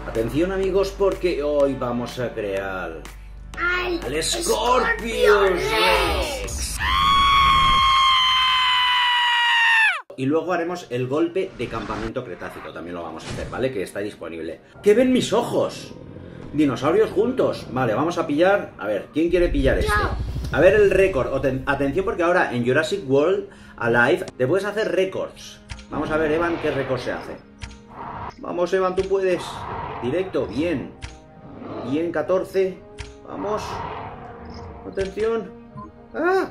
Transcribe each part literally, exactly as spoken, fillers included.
Atención amigos, porque hoy vamos a crear al, al Scorpius Rex. Y luego haremos el golpe de campamento cretácico, también lo vamos a hacer, ¿vale? Que está disponible. ¿Qué ven mis ojos? Dinosaurios juntos. Vale, vamos a pillar... A ver, ¿quién quiere pillar este? A ver el récord. Atención porque ahora en Jurassic World Alive te puedes hacer récords. Vamos a ver, Evan, qué récord se hace. Vamos, Evan, tú puedes. Directo, bien. Bien, catorce. Vamos. Atención. ¡Ah!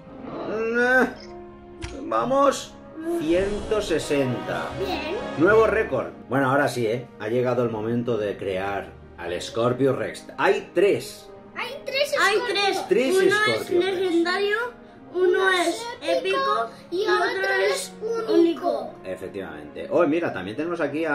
¡Ah! Vamos. ciento sesenta. Bien. Nuevo récord. Bueno, ahora sí, ¿eh? Ha llegado el momento de crear al Scorpius Rex. Hay tres. Hay tres Hay Scorpius. tres. Tres uno Scorpius es legendario, uno es épico y otro es único. Efectivamente. Oh, mira, también tenemos aquí a...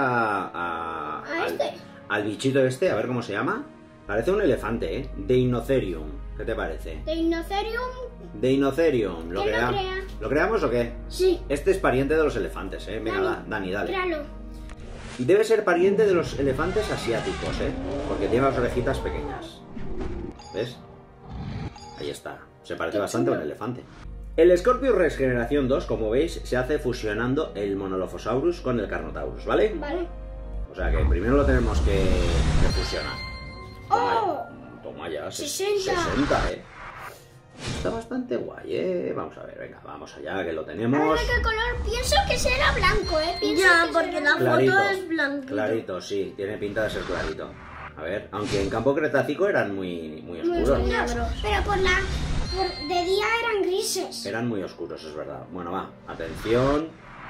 a, A al, este. al bichito este, a ver cómo se llama. Parece un elefante, ¿eh? Deinotherium. ¿Qué te parece? Deinotherium. Deinotherium. ¿Lo, ¿Quién lo crea... crea? ¿Lo creamos o qué? Sí. Este es pariente de los elefantes, ¿eh? Venga, Dani, da- Dani, dale. Créalo. Y debe ser pariente de los elefantes asiáticos, ¿eh? Porque tiene las orejitas pequeñas. ¿Ves? Ahí está. Se parece Qué bastante a un chulo. elefante. El Scorpius Rex Generación dos, como veis, se hace fusionando el Monolophosaurus con el Carnotaurus, ¿vale? Vale. O sea que primero lo tenemos que, que fusionar. Toma, ¡Oh! toma ya, se- sesenta. sesenta, ¿eh? Está bastante guay, ¿eh? Vamos a ver, venga, vamos allá, que lo A ver tenemos. de qué color. Pienso que será blanco, ¿eh? Pienso Ya, que porque será la Clarito, foto es blanquita. clarito, sí, tiene pinta de ser clarito. A ver, aunque en campo cretácico eran muy, muy muy oscuros. oscuros. Negros. Pero por la... por- de día eran grises. Eran muy oscuros, es verdad. Bueno, va, atención.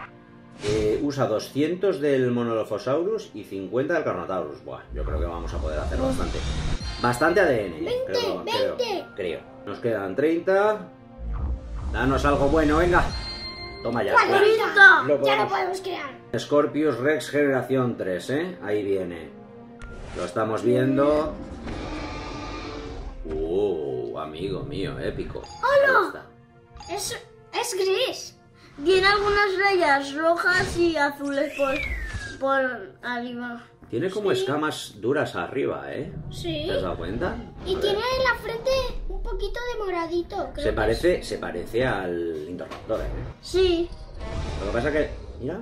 Eh, usa doscientos del Monolophosaurus y cincuenta del Carnotaurus. Buah, yo creo que vamos a poder hacer bastante. Bastante A D N, ¿eh? veinte, Creo, creo, veinte. creo. Nos quedan treinta. Danos algo bueno, venga. Toma ya. cuarenta. Lo Ya lo podemos. podemos crear. Scorpius Rex Generación tres, ¿eh? Ahí viene. Lo estamos viendo. Uh, amigo mío, épico. Ahí está. Es, es gris. Tiene algunas rayas rojas y azules por, por arriba. Tiene como escamas duras arriba, ¿eh? Sí. ¿Te has dado cuenta? Y A ver. tiene en la frente un poquito de moradito. Creo Se que parece, se parece al Indoraptor, ¿eh? Sí. Lo que pasa es que... Mira.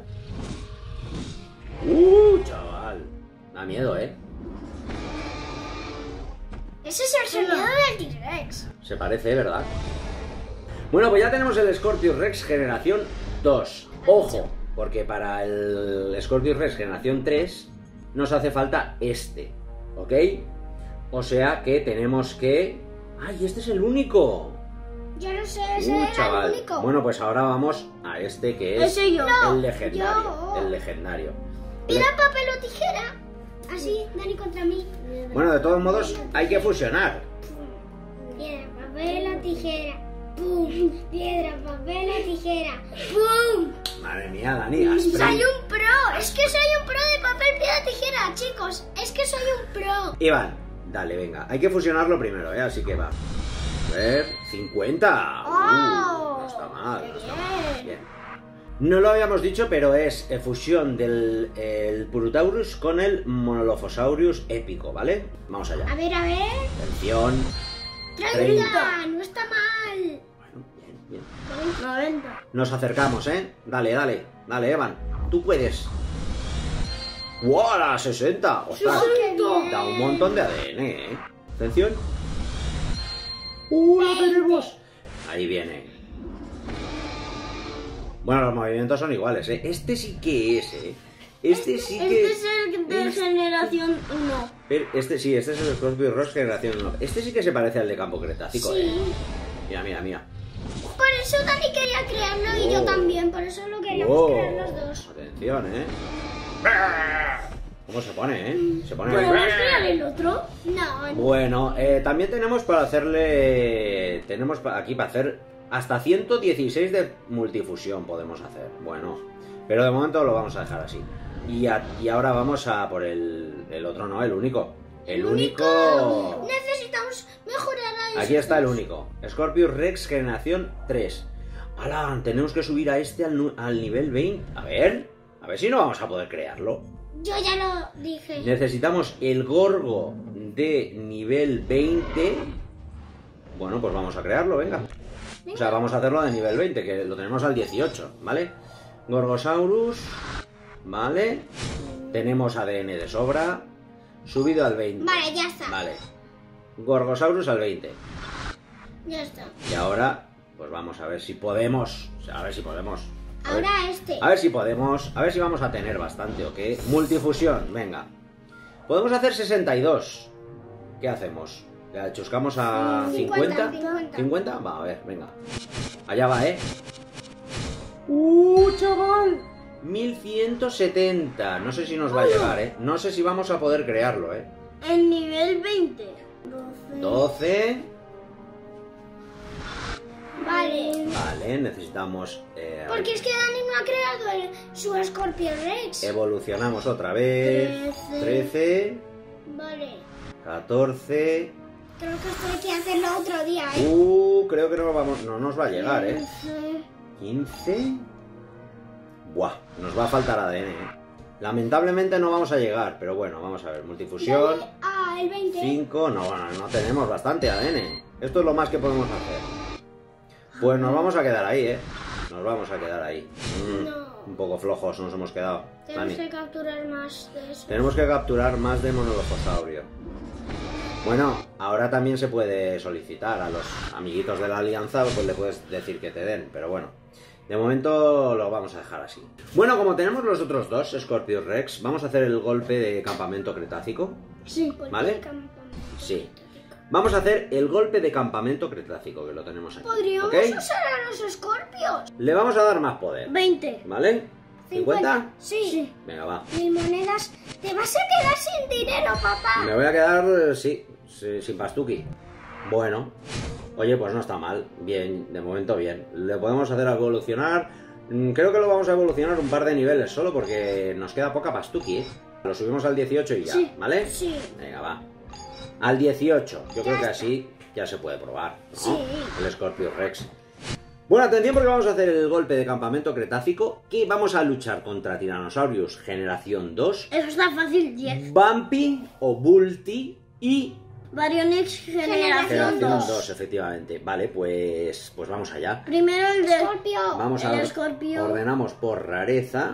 Uh, chaval. Da miedo, ¿eh? es. Ese es el sonido del T-Rex. Se parece, ¿verdad? Bueno, pues ya tenemos el Scorpius Rex Generación dos. Ojo, porque para el Scorpius Rex Generación tres nos hace falta este, ¿ok? O sea que tenemos que... ¡Ay, este es el único! Yo no sé, ese Uh, era chaval. el único. Bueno, pues ahora vamos a este que es Ese yo. el legendario. yo. El legendario. Piedra, papel o tijera. Así, Dani contra mí. Bueno, de todos modos, hay que fusionar. Piedra, papel o tijera. ¡Pum! Piedra, papel o tijera. ¡Pum! Madre mía, Dani, has Soy pre- un pro. Es que soy un pro de papel, piedra, tijera, chicos. Es que soy un pro. Iván, dale, venga. Hay que fusionarlo primero, ¿eh? Así que va. A ver, cincuenta. Uh, ¡Oh! no está mal, no está Bien. mal. Bien. No lo habíamos dicho, pero es eh, fusión del el Purutaurus con el Monolophosaurus épico, ¿vale? Vamos allá. A ver, a ver. Atención. treinta. No está mal. Bueno, bien, bien. noventa. Nos acercamos, ¿eh? Dale, dale, dale, Evan. Tú puedes. ¡Wow! ¡La sesenta! ¡Ostras! ¡Qué bien! Da un montón de A D N, ¿eh? Atención. ¡Uh! ¡Lo tenemos! Ahí viene. Bueno, los movimientos son iguales, ¿eh? Este sí que es, ¿eh? Este sí que... Este es el de Este- generación uno. Pero Este sí, este es el Scorpius Rex Generación uno. Este sí que se parece al de campo cretácico, ¿eh? Sí. Mira, mira, mira. Por eso Dani quería crearlo y yo Oh. también. Por eso lo queríamos Oh, crear los dos. atención, ¿eh? ¿Cómo se pone, eh? Se pone... ¿Podemos crear el otro? No, Bueno, eh, también tenemos para hacerle... Tenemos pa- aquí para hacer hasta ciento dieciséis de multifusión podemos hacer. Bueno, pero de momento lo vamos a dejar así. Y, a- y ahora vamos a por el, el otro, no, el único. El único... necesitamos mejorar a esos Aquí está el dos. único. Scorpius Rex Generación tres. ¡Hala! Tenemos que subir a este al, nu- al nivel veinte. A ver, a ver si no vamos a poder crearlo. Yo ya lo dije. Necesitamos el Gorgo de nivel veinte. Bueno, pues vamos a crearlo, venga. O sea, vamos a hacerlo de nivel veinte, que lo tenemos al dieciocho, ¿vale? Gorgosaurus, ¿vale? Tenemos A D N de sobra. Subido al veinte. Vale, ya está. Vale. Gorgosaurus al veinte. Ya está. Y ahora, pues vamos a ver si podemos. O sea, a ver si podemos. A ver, Ahora este. a ver si podemos. A ver si vamos a tener bastante o qué. Multifusión, venga. Podemos hacer sesenta y dos. ¿Qué hacemos? ¿La chuscamos a cincuenta? cincuenta. ¿cincuenta? Va, a ver, venga. Allá va, ¿eh? ¡Uh, chaval! mil ciento setenta. No sé si nos va a llegar, ¿eh? No sé si vamos a poder crearlo, ¿eh? En nivel veinte. doce. Vale. Vale, necesitamos... eh, a ver, Porque es que Dani no ha creado el- su Scorpion Rex. evolucionamos otra vez. Trece. trece. Vale. catorce. Creo que esto hay que hacerlo otro día, ¿eh? Uh, creo que no, vamos, no nos va a llegar, ¿eh? quince. quince. Buah, nos va a faltar A D N, ¿eh? Lamentablemente no vamos a llegar, pero bueno, vamos a ver. Multifusión. Ah, el veinte. cinco. No, bueno, no tenemos bastante A D N. Esto es lo más que podemos hacer. Pues nos vamos a quedar ahí, ¿eh? Nos vamos a quedar ahí. Mm, No. Un poco flojos nos hemos quedado. Tenemos Dani. que capturar más de eso. Tenemos que capturar más de monologosaurio. Bueno, ahora también se puede solicitar a los amiguitos de la alianza, pues le puedes decir que te den, pero bueno, de momento lo vamos a dejar así. Bueno, como tenemos los otros dos, Scorpion Rex, vamos a hacer el golpe de campamento cretácico. Sí. ¿Vale? Sí. Vamos a hacer el golpe de campamento cretácico, que lo tenemos aquí. Podríamos ¿Ok? usar a los Scorpios. Le vamos a dar más poder, veinte. ¿vale? ¿cincuenta? Sí. Venga, va. Mil monedas. Te vas a quedar sin dinero, papá. Me voy a quedar, eh, sí, sí, sin pastuki. Bueno, oye, pues no está mal. Bien, de momento bien. Le podemos hacer evolucionar. Mm, Creo que lo vamos a evolucionar un par de niveles solo porque nos queda poca pastuki, ¿eh? Lo subimos al dieciocho y ya, Sí. ¿vale? Sí. Venga, va. Al dieciocho. Yo creo que así ya se puede probar, ¿no? Sí. El Scorpion Rex. Bueno, atención porque vamos a hacer el golpe de campamento cretácico, que vamos a luchar contra Tyrannosaurus generación dos, Eso está fácil, diez. Bumpy o Bulty y Baryonyx generación generación dos. dos, efectivamente. Vale, pues pues vamos allá. Primero el de Scorpio. Vamos el a escorpio. ordenamos por rareza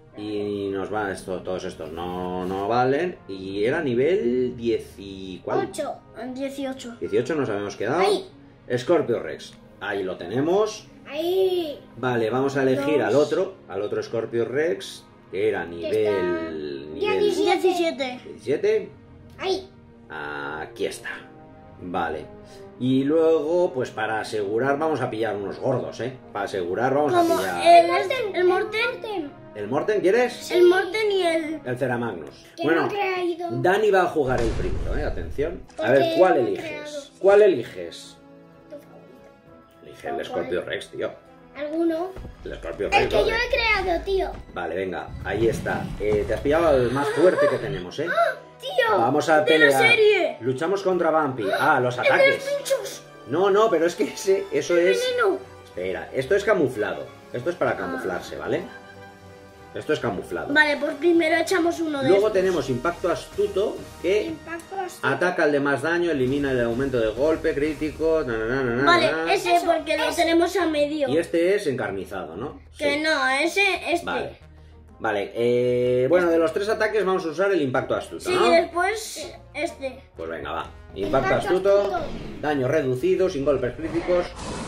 y nos va esto, todos estos no, no valen y era nivel diez y ¿cuál? Ocho. dieciocho. dieciocho nos habíamos quedado. Ahí. Scorpio Rex. Ahí lo tenemos. Ahí. Vale, vamos a elegir Dos. al otro, al otro Scorpio Rex, que era nivel Ya nivel diecisiete. diecisiete. Ahí. Aquí está. Vale. Y luego, pues para asegurar, vamos a pillar unos gordos, ¿eh? Para asegurar, vamos a Como pillar. el, Morten, el Morten, ¿El Morten quieres? el Morten y el... El Ceramagnus. Que Bueno, no ha creído. Dani va a jugar el primero, ¿eh? Atención. A Porque ver, ¿cuál no he eliges? creado. ¿Cuál eliges? Tu favorito. Elige el ¿Cuál? Scorpio Rex, tío. ¿Alguno? El Scorpio El Rex. que ¿no? yo he creado, tío. Vale, venga, ahí está. Eh, te has pillado el más fuerte que tenemos, ¿eh? Tío. Vamos a ¡De la pelear. serie! Luchamos contra Bumpy. Ah, los ¡El de los ataques. pinchos! No, no, pero es que ese, eso es... ¡Veneno! Espera, esto es camuflado. Esto es para camuflarse, ¿vale? Esto es camuflado. Vale, pues primero echamos uno de Luego estos. tenemos impacto astuto, que Impacto así. ataca al de más daño, elimina el aumento de golpe crítico. na, na, na, na, na. Vale, ese Eso, porque lo eso. tenemos a medio. Y este es encarnizado, ¿no? Que Sí. no, ese, este. Vale. Vale, eh, bueno, de los tres ataques vamos a usar el impacto astuto, Sí, ¿no? y después este. Pues venga, va. Impacto Impacto astuto, astuto. daño reducido, sin golpes críticos.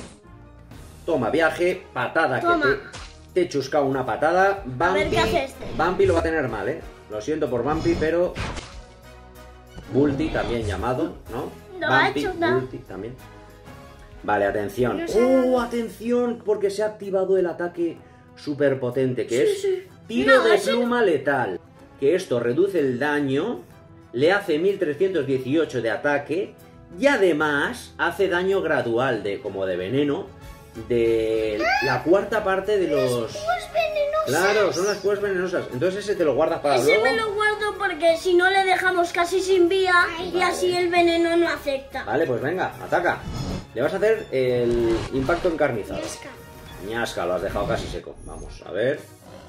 Toma viaje, patada Toma. que te, te chusca una patada. Bumpy, ver, ¿qué hace este? Bumpy lo va a tener mal, ¿eh? Lo siento por Bumpy, pero... Bulty también llamado, ¿no? Lo ha Bumpy, hecho, ¿no? Bulty también. Vale, atención. No se ha ¡Oh, atención! Porque se ha activado el ataque súper potente, que Sí, es sí. tiro No, de ese no. pluma letal. Que esto reduce el daño, le hace mil trescientos dieciocho de ataque y además hace daño gradual, de como de veneno, de la cuarta parte de los... Pues venenosas. Claro, son las púas venenosas. Entonces ese te lo guardas para Ese luego. me lo guardo porque si no le dejamos casi sin vía Ay, y así el veneno no afecta. Vale, pues venga, ataca. Le vas a hacer el impacto encarnizado. Yesca. Ñasca, lo has dejado casi seco. Vamos, a ver.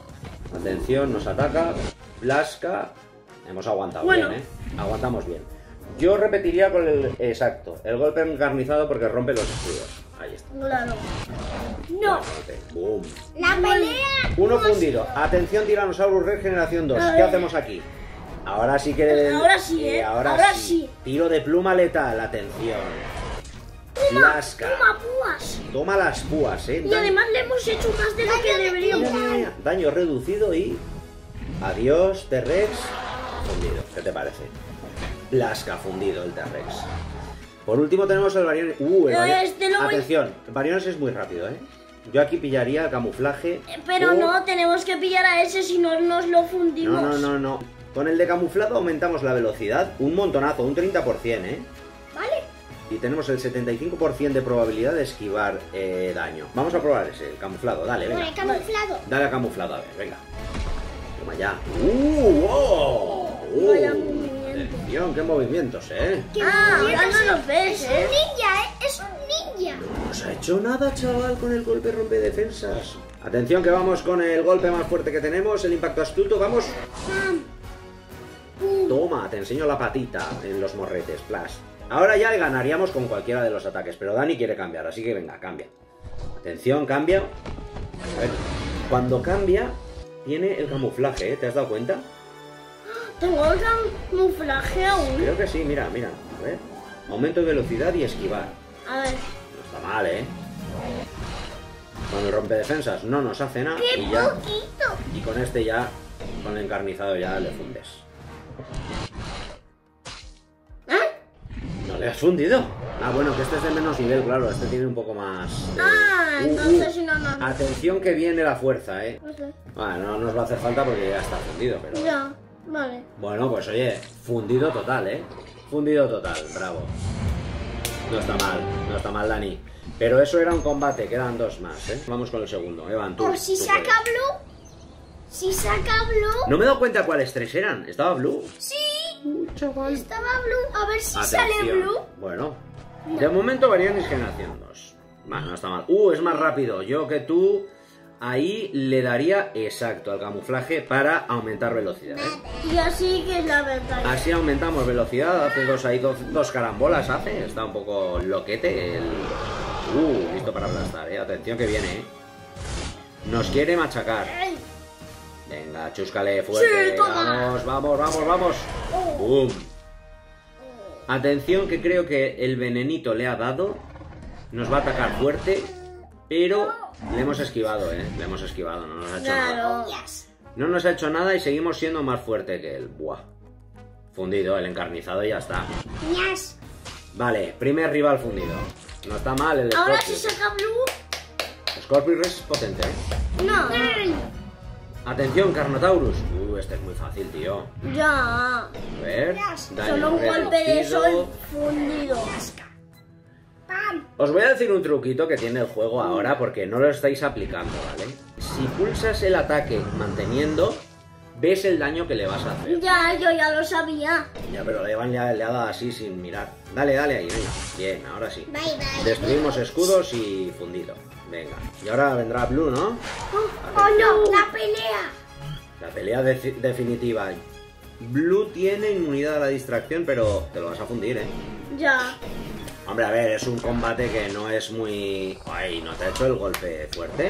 Atención, nos ataca. Blasca. Hemos aguantado Bueno. bien, ¿eh? Aguantamos bien. Yo repetiría con el... Exacto. El golpe encarnizado porque rompe los escudos. Ahí está. Claro. No. Boom. La pelea. Uno fundido. Atención, Tyrannosaurus Rex generación dos. ¿Qué hacemos aquí? Ahora sí que... Ahora sí, ¿eh? ahora, Ahora sí. sí. Tiro de pluma letal. Atención. Blasca. Toma púas. Toma las púas, ¿eh? Y Daño- además le hemos hecho más de lo que deberíamos. Mira, mira, mira. Daño reducido y... Adiós, T-Rex. Fundido. ¿Qué te parece? Blasca fundido el T-Rex. Por último tenemos el Variones. Uh, el Eh, Vario- este lo voy- Atención, el Variones es muy rápido, ¿eh? Yo aquí pillaría el camuflaje. Eh, Pero o- no, tenemos que pillar a ese, si no nos lo fundimos. No, no, no, no. Con el de camuflado aumentamos la velocidad un montonazo, un treinta por ciento, ¿eh? Vale. Y tenemos el setenta y cinco por ciento de probabilidad de esquivar eh, daño. Vamos a probar ese, el camuflado. Dale, venga. Vale, camuflado. Dale a camuflado, a ver, venga. Toma ya. ¡Uh! ¡Wow! ¡Uh! Vaya movimiento. Atención, qué movimientos, ¿eh? Qué Ah, movimiento, ahora no los ves, Es ¿eh? un ninja, ¿eh? Es un ninja. No nos ha hecho nada, chaval, con el golpe rompe defensas. Atención que vamos con el golpe más fuerte que tenemos, el impacto astuto, vamos. Pam. Pum. Toma, te enseño la patita en los morretes, plus. Ahora ya le ganaríamos con cualquiera de los ataques, pero Dani quiere cambiar, así que venga, cambia. Atención, cambia. A ver, cuando cambia, tiene el camuflaje, ¿eh? ¿Te has dado cuenta? Tengo el camuflaje aún. Creo que sí, mira, mira. A ver. Aumento de velocidad y esquivar. A ver. No está mal, ¿eh? Con el rompedefensas no nos hace nada. ¡Qué Y ya. poquito! Y con este ya, con el encarnizado ya le fundes. ¿Eh? ¿No le has fundido? Ah, bueno, que este es de menos nivel, claro. Este tiene un poco más... de- Ah, Uh, entonces uh. si no, no. no. Atención que viene la fuerza, ¿eh? No sé. Bueno, no nos va a hacer falta porque ya está fundido, pero... Ya, vale. Bueno, pues oye, fundido total, ¿eh? Fundido total, bravo. No está mal, no está mal, Dani. Pero eso era un combate, quedan dos más, ¿eh? Vamos con el segundo, Evan, tú. Por si tú saca puedes. Blue. Si saca Blue. No me he dado cuenta cuáles tres eran. ¿Estaba Blue? Sí. Uy, chaval. Estaba Blue. A ver si Atención. sale Blue. Bueno, de momento Varionis generación dos. Bueno, no está mal. Uh, es más rápido. Yo que tú ahí le daría exacto al camuflaje para aumentar velocidad, ¿eh? Y así que es la verdad. Así aumentamos velocidad, hace dos ahí, dos, dos carambolas hace, está un poco loquete el... Uh, listo para aplastar, eh, atención que viene, eh. Nos quiere machacar. Ay. Venga, chúscale fuerte, Sí, toma. vamos, vamos, vamos, vamos. Boom. Atención que creo que el venenito le ha dado, nos va a atacar fuerte, pero le hemos esquivado, eh, le hemos esquivado, no nos ha hecho nada. Claro. Yes. No nos ha hecho nada y seguimos siendo más fuerte que él. Buah. Fundido, el encarnizado y ya está. Yes. Vale, primer rival fundido. No está mal el Ahora Scorpius. si saca Blue. Scorpius es potente, ¿eh? No. Atención, Carnotaurus. Uh, este es muy fácil, tío. Ya. A ver. daño Solo un golpe de reducido. sol fundido. Pam. Os voy a decir un truquito que tiene el juego ahora porque no lo estáis aplicando, ¿vale? Si pulsas el ataque manteniendo, ves el daño que le vas a hacer. Ya, yo ya lo sabía. Ya, pero Evan ya le ha dado así sin mirar. Dale, dale ahí, venga. Bien, ahora sí. Bye bye. Destruimos escudos y fundido. Venga. Y ahora vendrá Blue, ¿no? Oh no, la pelea. La pelea de- definitiva. Blue tiene inmunidad a la distracción, pero te lo vas a fundir, ¿eh? Ya. Hombre, a ver, es un combate que no es muy... Ay, ¿no te ha hecho el golpe fuerte?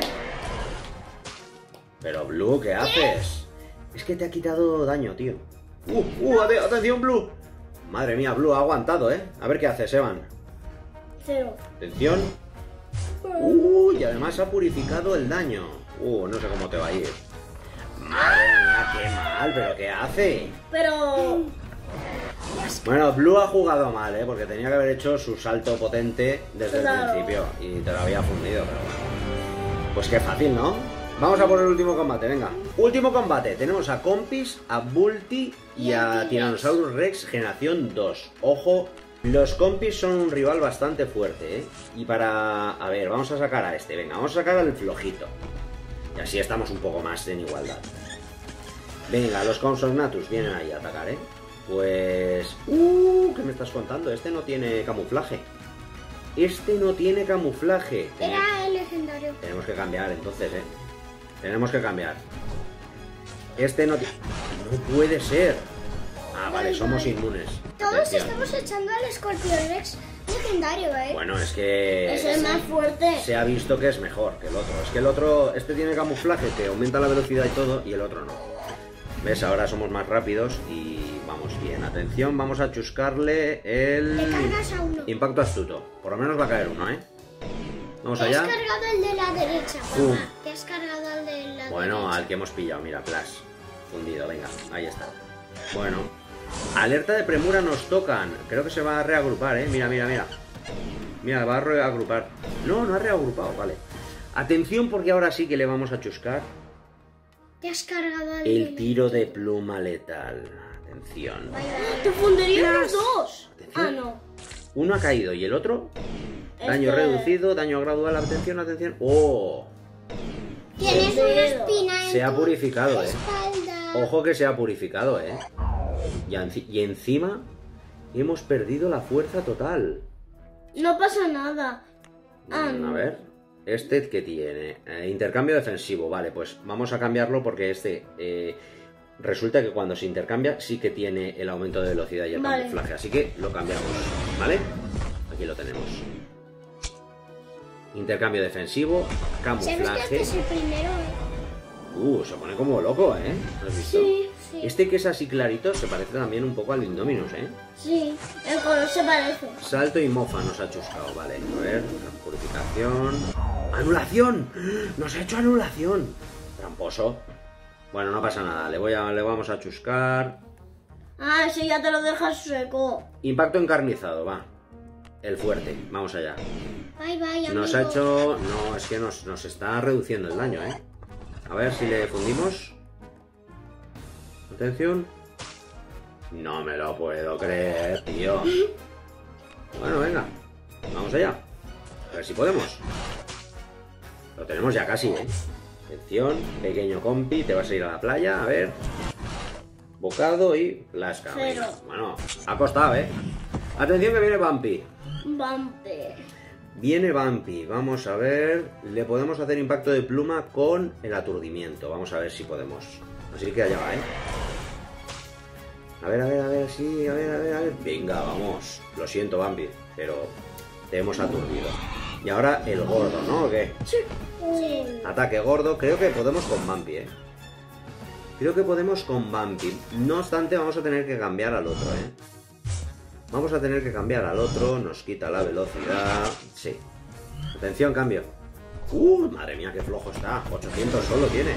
Pero Blue, ¿qué haces? Es que te ha quitado daño, tío. ¡Uh, uh! ate- ¡Atención, Blue! Madre mía, Blue ha aguantado, ¿eh? A ver qué haces, Evan. Cero. Atención. ¡Uh! Y además ha purificado el daño. ¡Uh! No sé cómo te va a ir. Madre mía, qué mal, pero ¿qué hace? Pero. Bueno, Blue ha jugado mal, ¿eh? Porque tenía que haber hecho su salto potente desde Claro. el principio. Y te lo había fundido, pero bueno. Pues qué fácil, ¿no? Vamos a por el último combate, venga. Último combate. Tenemos a Compis, a Bulti y a Tyrannosaurus Rex generación dos. Ojo, los Compis son un rival bastante fuerte, ¿eh? Y para... A ver, vamos a sacar a este. Venga, vamos a sacar al flojito. Y así estamos un poco más en igualdad. Venga, los Compsognathus vienen ahí a atacar, ¿eh? Pues... Uh, ¿qué me estás contando? Este no tiene camuflaje. Este no tiene camuflaje. Era el legendario. Tenemos que cambiar entonces, ¿eh? Tenemos que cambiar. Este no... No puede ser. Ah, vale, somos inmunes. Todos Atención. estamos echando al Scorpion Rex legendario, ¿eh? Bueno, es que... Es el más fuerte. Se ha visto que es mejor que el otro. Es que el otro, este tiene camuflaje que aumenta la velocidad y todo, y el otro no. ¿Ves? Ahora somos más rápidos y vamos bien. Atención, vamos a chuscarle el... Le cargas a uno. Impacto astuto. Por lo menos va a caer uno, ¿eh? Vamos Te has allá. cargado el de la derecha, Pum. papá. Te has cargado el de la Bueno, derecha. al que hemos pillado, mira, Flash. Fundido, venga, ahí está. Bueno. Alerta de premura nos tocan. Creo que se va a reagrupar, ¿eh? Mira, mira, mira. Mira, va a reagrupar. No, no ha reagrupado, vale. Atención porque ahora sí que le vamos a chuscar Te has cargado al el de- tiro de pluma letal. Atención. ¡Te fundirían los dos! Atención. Ah, no. Uno ha caído y el otro... Daño Este- reducido, daño gradual, atención, atención. ¡Oh! Tienes El una dedo. espina en Se ha tu purificado, ¿eh? espalda. Ojo que se ha purificado, ¿eh? Y, enci- y encima hemos perdido la fuerza total. No pasa nada. Ah, Mm, no. A ver, este que tiene Eh, intercambio defensivo, vale, pues vamos a cambiarlo porque este eh, resulta que cuando se intercambia sí que tiene el aumento de velocidad y el Vale. camuflaje, así que lo cambiamos, ¿vale? Aquí lo tenemos. Intercambio defensivo, ¿Sabes que este camuflaje. es el primero? eh? Uh, se pone como loco, ¿eh? ¿Lo has visto? Sí, Sí. Este que es así clarito se parece también un poco al Indominus, ¿eh? sí. El color se parece. Salto y mofa nos ha chuscado, vale. A ver, purificación. ¡Anulación! ¡Nos ha hecho anulación! Tramposo. Bueno, no pasa nada, le, voy a, le vamos a chuscar. Ah, ese ya te lo dejas seco. Impacto encarnizado, va. El fuerte, vamos allá. Bye, bye, Nos ha amigo. hecho... No, es que nos, nos está reduciendo el daño, ¿eh? A ver si le fundimos. Atención. No me lo puedo creer, tío. Bueno, venga. Vamos allá. A ver si podemos. Lo tenemos ya casi, ¿eh? Atención, pequeño compi, te vas a ir a la playa, a ver. Bocado y lasca. Cero. Venga. Bueno, ha costado, ¿eh? Atención que viene Bumpy. Vampe. Viene Bumpy, vamos a ver. Le podemos hacer impacto de pluma con el aturdimiento. Vamos a ver si podemos. Así que allá va, ¿eh? A ver, a ver, a ver, sí, a ver, a ver, a ver. Venga, vamos. Lo siento, Bumpy, pero te hemos aturdido. Y ahora el gordo, ¿no? ¿O qué? Sí. Ataque gordo. Creo que podemos con Bumpy, ¿eh? Creo que podemos con Bumpy. No obstante, vamos a tener que cambiar al otro, ¿eh? Vamos a tener que cambiar al otro. Nos quita la velocidad. Sí. Atención, cambio. ¡Uh! Madre mía, qué flojo está. ochocientos solo tiene.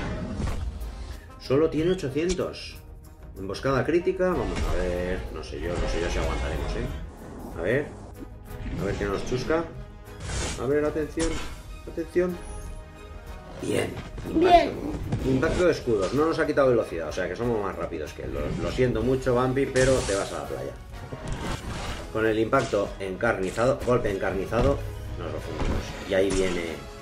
Solo tiene ochocientos. Emboscada crítica. Vamos a ver. No sé yo, no sé yo si aguantaremos, ¿eh? A ver. A ver qué nos chusca. A ver, atención. Atención. Bien. Bien. Impacto de escudos. No nos ha quitado velocidad. O sea que somos más rápidos que él. Lo, lo siento mucho, Bumpy, pero te vas a la playa. Con el impacto encarnizado, golpe encarnizado, nos lo fundimos. Y ahí viene...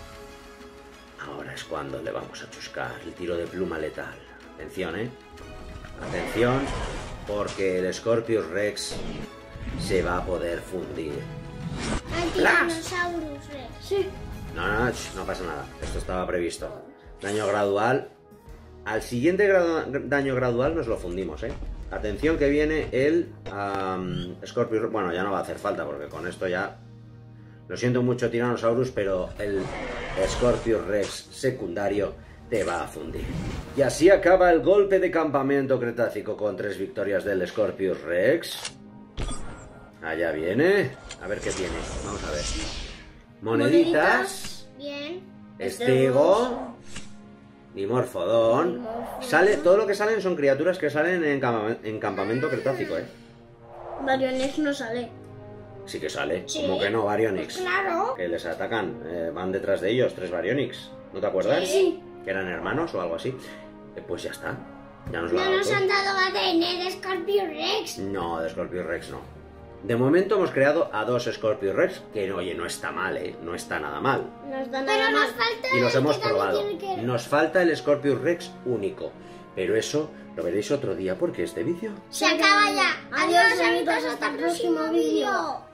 Ahora es cuando le vamos a chuscar el tiro de pluma letal. Atención, ¿eh? Atención, porque el Scorpius Rex se va a poder fundir. Al Tyrannosaurus Rex. Sí. No, no, ch, no pasa nada. Esto estaba previsto. Daño gradual. Al siguiente gradu- daño gradual nos lo fundimos, ¿eh? Atención que viene el um, Scorpius... Bueno, ya no va a hacer falta porque con esto ya... Lo siento mucho, Tyrannosaurus, pero el Scorpius Rex secundario te va a fundir. Y así acaba el golpe de campamento cretácico con tres victorias del Scorpius Rex. Allá viene. A ver qué tiene. Vamos a ver. Moneditas. Bien. Estego. Dimorfodón. Sale, todo lo que salen son criaturas que salen en, campa- en campamento cretácico, ¿eh? Baryonyx no sale. Sí que sale. Sí. Como que no, Baryonyx. Claro. Que les atacan. eh, van detrás de ellos, tres Baryonyx. ¿No te acuerdas? Sí. Que eran hermanos o algo así. Eh, pues ya está. Ya nos lo ha No dado nos todo. han dado A D N de Scorpion Rex. No, de Scorpius Rex no. De momento hemos creado a dos Scorpius Rex, que oye, no está mal, ¿eh? No está nada mal. Nos da Pero nada nos más. falta Y los el hemos que también probado. tiene que- Nos falta el Scorpius Rex único. Pero eso lo veréis otro día porque este vídeo... Se acaba ya. Adiós, amigos. Hasta el próximo vídeo.